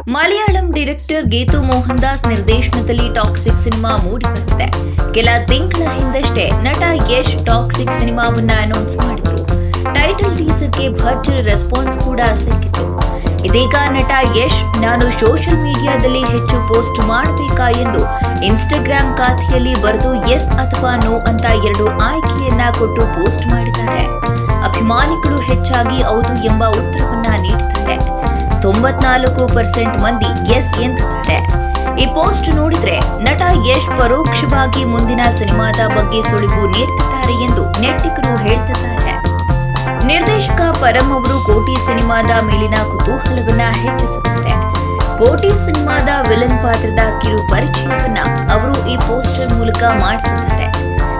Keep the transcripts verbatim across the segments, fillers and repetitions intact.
Malayalam director Geetu Mohan Das ನಿರ್ದೇಶನದಲ್ಲಿ Toxic cinema ಮೂಡಿಬರುತ್ತಿದೆ. ಕೆಲ ತಿಂಗಳ ಹಿಂದಷ್ಟೇ ನಟ ಯಶ್ ಟಾಕ್ಸಿಕ್ ಸಿನಿಮಾವನ್ನ ಅನೌನ್ಸ್ ಮಾಡಿದ್ರು. ಟೈಟಲ್ ಟೀಸರ್ಗೆ ಭರ್ಜರಿ ರೆಸ್ಪಾನ್ಸ್ ಕೂಡ ಸಿಕ್ಕಿತು. ಇದೀಗ ನಟ ಯಶ್ ನಾನು ಸೋಷಿಯಲ್ ಮೀಡಿಯಾದಲ್ಲಿ ಹೆಚ್ಚು ಪೋಸ್ಟ್ ಮಾಡಬೇಕಾ ಎಂದು ಇನ್ಸ್ಟಾಗ್ರಾಮ್ ಖಾತೆಯಲ್ಲಿ ಬರೆದು ಎಸ್ ಅಥವಾ ನೋ ಅಂತ ಎರಡು ಆಯ್ಕೆಯನ್ನ ಕೊಟ್ಟು ಪೋಸ್ಟ್ ಮಾಡಿದ್ದಾರೆ. ಅಭಿಮಾನಿಗಳು ಹೆಚ್ಚಾಗಿ ಹೌದು ಎಂಬ ಉತ್ತರವನ್ನ ನೀಡಿದ್ದಾರೆ. ತೊಂಬತ್ನಾಲ್ಕು ಪರ್ಸೆಂಟ್ ಮಂದಿ ಎಸ್ ಎಂದಿದ್ದಾರೆ. ಈ ಪೋಸ್ಟ್ ನೋಡಿದ್ರೆ ನಟ ಯಶ್ ಪರೋಕ್ಷವಾಗಿ ಮುಂದಿನ ಸಿನಿಮಾದ ಬಗ್ಗೆ ಸುಳಿವು ನೀಡುತ್ತಿದ್ದಾರೆ ಎಂದು ನೆಟ್ಟಿಗರು ಹೇಳ್ತಿದ್ದಾರೆ. ನಿರ್ದೇಶಕ ಪರಂ ಅವರು ಕೋಟಿ ಸಿನಿಮಾದ ಮೇಲಿನ ಕುತೂಹಲವನ್ನ ಹೆಚ್ಚಿಸಿದ್ದಾರೆ. ಕೋಟಿ ಸಿನಿಮಾದ ವಿಲನ್ ಪಾತ್ರದ ಕಿರು ಪರಿಚಯವನ್ನ ಅವರು ಈ ಪೋಸ್ಟರ್ ಮೂಲಕ ಮಾಡಿಸಿದ್ದಾರೆ.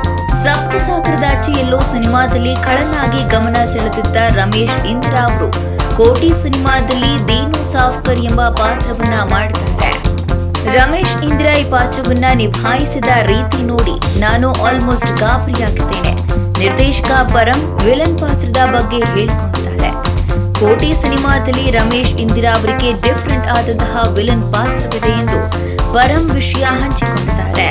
ಸಪ್ತಸಾಗರದಾಚೆ ಎಲ್ಲೋ ಸಿನಿಮಾದಲ್ಲಿ ಖಳನಾಗಿ ಗಮನ ಸೆಳೆದಿದ್ದ ರಮೇಶ್ ಇಂದಿರಾ ಅವರು ಕೋಟಿ ಸಿನಿಮಾದಲ್ಲಿ ದೇನು ಸಾಫ್ಕರ್ ಎಂಬ ಪಾತ್ರವನ್ನ ಮಾಡಿದ್ದಾರೆ. ರಮೇಶ್ ಇಂದಿರಾ ಈ ಪಾತ್ರವನ್ನ ನಿಭಾಯಿಸಿದ ರೀತಿ ನೋಡಿ ನಾನು ಆಲ್ಮೋಸ್ಟ್ ಗಾಬರಿಯಾಗಿದ್ದೇನೆ. ನಿರ್ದೇಶಕ ಪರಂ ವಿಲನ್ ಪಾತ್ರದ ಬಗ್ಗೆ ಹೇಳಿಕೊಂಡಿದ್ದಾರೆ. ಕೋಟಿ ಸಿನಿಮಾದಲ್ಲಿ ರಮೇಶ್ ಇಂದಿರಾ ಅವರಿಗೆ ಡಿಫರೆಂಟ್ ಆದಂತಹ ವಿಲನ್ ಪಾತ್ರವಿದೆ ಎಂದು ಪರಂ ವಿಷಯ ಹಂಚಿಕೊಂಡಿದ್ದಾರೆ.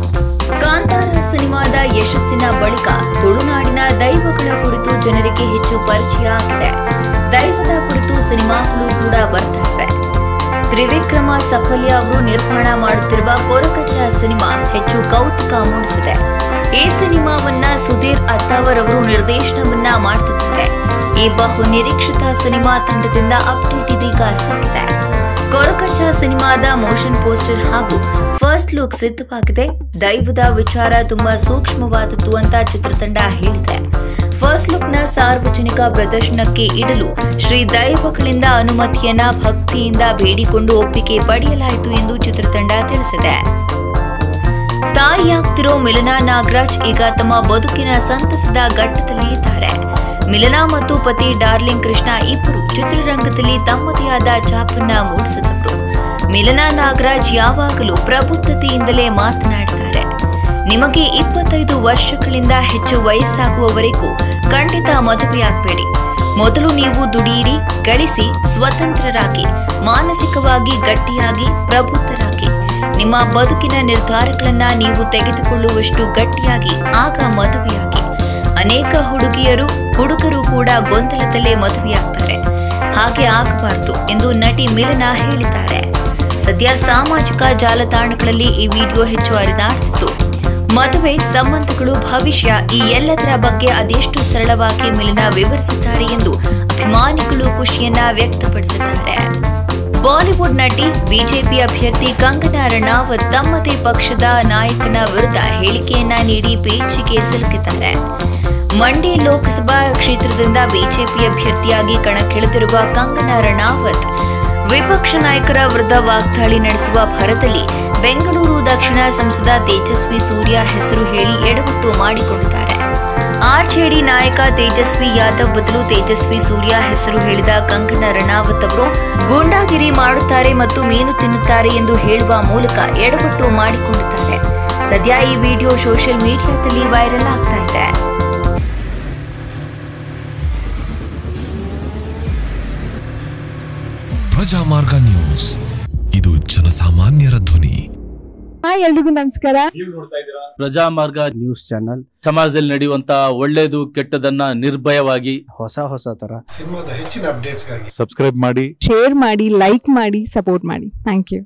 ಕಾಂತಾರ ಸಿನಿಮಾದ ಯಶಸ್ಸಿನ ಬಳಿಕ ತುಳುನಾಡಿನ ದೈವಗಳ ಕುರಿತು ಜನರಿಗೆ ಹೆಚ್ಚು ಪರಿಚಯ ಆಗಿದೆ. ದೈವದ ಕುರಿತು ಸಿನಿಮಾಗಳು ಕೂಡ ಬರ್ತಿವೆ. ತ್ರಿವಿಕ್ರಮ ಸಫಲ್ಯ ಅವರು ನಿರ್ಮಾಣ ಮಾಡುತ್ತಿರುವ ಕೊರಕಚ್ಚ ಸಿನಿಮಾ ಹೆಚ್ಚು ಕೌತುಕ ಮೂಡಿಸಿದೆ. ಈ ಸಿನಿಮಾವನ್ನ ಸುಧೀರ್ ಅತ್ತಾವರ್ ಅವರು ನಿರ್ದೇಶನವನ್ನ ಮಾಡುತ್ತಿದ್ದಾರೆ. ಈ ಬಹು ನಿರೀಕ್ಷಿತ ಸಿನಿಮಾ ತಂಡದಿಂದ ಅಪ್ಡೇಟ್ ಇದೀಗ ಸಿಕ್ಕಿದೆ. ಕೊರಕಚ್ಚ ಸಿನಿಮಾದ ಮೋಷನ್ ಪೋಸ್ಟರ್ ಹಾಗೂ ಫಸ್ಟ್ ಲುಕ್ ಸಿದ್ಧವಾಗಿದೆ. ದೈವದ ವಿಚಾರ ತುಂಬಾ ಸೂಕ್ಷ್ಮವಾದದ್ದು ಅಂತ ಚಿತ್ರತಂಡ ಹೇಳಿದೆ. ಫಸ್ಟ್ ಲುಕ್ ನ ಸಾರ್ವಜನಿಕ ಪ್ರದರ್ಶನಕ್ಕೆ ಇಡಲು ಶ್ರೀ ದೈವಗಳಿಂದ ಅನುಮತಿಯನ್ನ ಭಕ್ತಿಯಿಂದ ಬೇಡಿಕೊಂಡು ಒಪ್ಪಿಗೆ ಪಡೆಯಲಾಯಿತು ಎಂದು ಚಿತ್ರತಂಡ ತಿಳಿಸಿದೆ. ತಾಯಿಯಾಗ್ತಿರೋ ಮಿಲನಾ ನಾಗರಾಜ್ ಈಗ ತಮ್ಮ ಬದುಕಿನ ಸಂತಸದ ಘಟ್ಟದಲ್ಲಿ ಇದ್ದಾರೆ. ಮಿಲನಾ ಮತ್ತು ಪತಿ ಡಾರ್ಲಿಂಗ್ ಕೃಷ್ಣ ಇಬ್ಬರು ಚಿತ್ರರಂಗದಲ್ಲಿ ತಮ್ಮದೇ ಆದ ಛಾಪನ್ನ ಮೂಡಿಸಿದವರು. ಮಿಲನಾ ನಾಗರಾಜ್ ಯಾವಾಗಲೂ ಪ್ರಬುದ್ಧತೆಯಿಂದಲೇ ಮಾತನಾಡುತ್ತಾರೆ. ನಿಮಗೆ ಇಪ್ಪತ್ತೈದು ವರ್ಷಗಳಿಂದ ಹೆಚ್ಚು ವಯಸ್ಸಾಗುವವರೆಗೂ ಖಂಡಿತ ಮದುವೆಯಾಗಬೇಡಿ. ಮೊದಲು ನೀವು ದುಡಿಯಿರಿ, ಗಳಿಸಿ, ಸ್ವತಂತ್ರರಾಗಿ, ಮಾನಸಿಕವಾಗಿ ಗಟ್ಟಿಯಾಗಿ, ಪ್ರಬುದ್ಧರಾಗಿ, ನಿಮ್ಮ ಬದುಕಿನ ನಿರ್ಧಾರಗಳನ್ನ ನೀವು ತೆಗೆದುಕೊಳ್ಳುವಷ್ಟು ಗಟ್ಟಿಯಾಗಿ ಆಗ ಮದುವೆಯಾಗಿ. ಅನೇಕ ಹುಡುಗಿಯರು ಹುಡುಗರು ಕೂಡ ಗೊಂದಲದಲ್ಲೇ ಮದುವೆಯಾಗ್ತಾರೆ. ಹಾಗೆ ಆಗಬಾರದು ಎಂದು ನಟಿ ಮಿಲನಾ ಹೇಳಿದ್ದಾರೆ. ಸದ್ಯ ಸಾಮಾಜಿಕ ಜಾಲತಾಣಗಳಲ್ಲಿ ಈ ವಿಡಿಯೋ ಹೆಚ್ಚು ಹರಿದಾಡುತ್ತಿದ್ದು, ಮದುವೆ ಸಂಬಂಧಗಳು ಭವಿಷ್ಯ ಈ ಎಲ್ಲದರ ಬಗ್ಗೆ ಅದೆಷ್ಟು ಸರಳವಾಗಿ ಮಿಲನಾ ವಿವರಿಸಿದ್ದಾರೆ ಎಂದು ಅಭಿಮಾನಿಗಳು ಖುಷಿಯನ್ನ ವ್ಯಕ್ತಪಡಿಸಿದ್ದಾರೆ. ಬಾಲಿವುಡ್ ನಟಿ ಬಿಜೆಪಿ ಅಭ್ಯರ್ಥಿ ಕಂಗನಾ ರನೌತ್ ತಮ್ಮದೇ ಪಕ್ಷದ ನಾಯಕನ ವಿರುದ್ಧ ಹೇಳಿಕೆಯನ್ನ ನೀಡಿ ಪೇಚಿಗೆ ಸಿಲುಕಿದ್ದಾರೆ. ಮಂಡ್ಯ ಲೋಕಸಭಾ ಕ್ಷೇತ್ರದಿಂದ ಬಿಜೆಪಿ ಅಭ್ಯರ್ಥಿಯಾಗಿ ಕಣಕ್ಕಿಳಿದಿರುವ ಕಂಗನಾ ರನೌತ್ ವಿಪಕ್ಷ ನಾಯಕರ ವಿರುದ್ಧ ವಾಗ್ದಾಳಿ ನಡೆಸುವ ಭರದಲ್ಲಿ ಬೆಂಗಳೂರು ದಕ್ಷಿಣ ಸಂಸದ ತೇಜಸ್ವಿ ಸೂರ್ಯ ಹೆಸರು ಹೇಳಿ ಎಡವಟ್ಟು ಮಾಡಿಕೊಂಡಿದ್ದಾರೆ. ಆರ್ಜೆಡಿ ನಾಯಕ ತೇಜಸ್ವಿ ಯಾದವ್ ಬದಲು ತೇಜಸ್ವಿ ಸೂರ್ಯ ಹೆಸರು ಹೇಳಿದ ಕಂಗನಾ ರನೌತ್ ಅವರು ಗೂಂಡಾಗಿರಿ ಮಾಡುತ್ತಾರೆ ಮತ್ತು ಮೀನು ತಿನ್ನುತ್ತಾರೆ ಎಂದು ಹೇಳುವ ಮೂಲಕ ಎಡವಟ್ಟು ಮಾಡಿಕೊಂಡಿದ್ದಾರೆ. ಸದ್ಯ ಈ ವಿಡಿಯೋ ಸೋಷಿಯಲ್ ಮೀಡಿಯಾದಲ್ಲಿ ವೈರಲ್ ಆಗ್ತಾ ಇದೆ. ಪ್ರಜಾಮಾರ್ಗ ನ್ಯೂಸ್, ಇದು ಜನಸಾಮಾನ್ಯರ ಧ್ವನಿ. ಎಲ್ರಿಗೂ ನಮಸ್ಕಾರ. ಪ್ರಜಾಮಾರ್ಗ ನ್ಯೂಸ್ ಚಾನಲ್ ಸಮಾಜದಲ್ಲಿ ನಡೆಯುವಂತ ಒಳ್ಳೇದು ಕೆಟ್ಟದನ್ನ ನಿರ್ಭಯವಾಗಿ ಹೊಸ ಹೊಸ ತರ ಸಿನಿಮಾದ ಹೆಚ್ಚಿನ ಅಪ್ಡೇಟ್ಸ್ಗಾಗಿ ಸಬ್ಸ್ಕ್ರೈಬ್ ಮಾಡಿ, ಶೇರ್ ಮಾಡಿ, ಲೈಕ್ ಮಾಡಿ, ಸಪೋರ್ಟ್ ಮಾಡಿ. Thank you.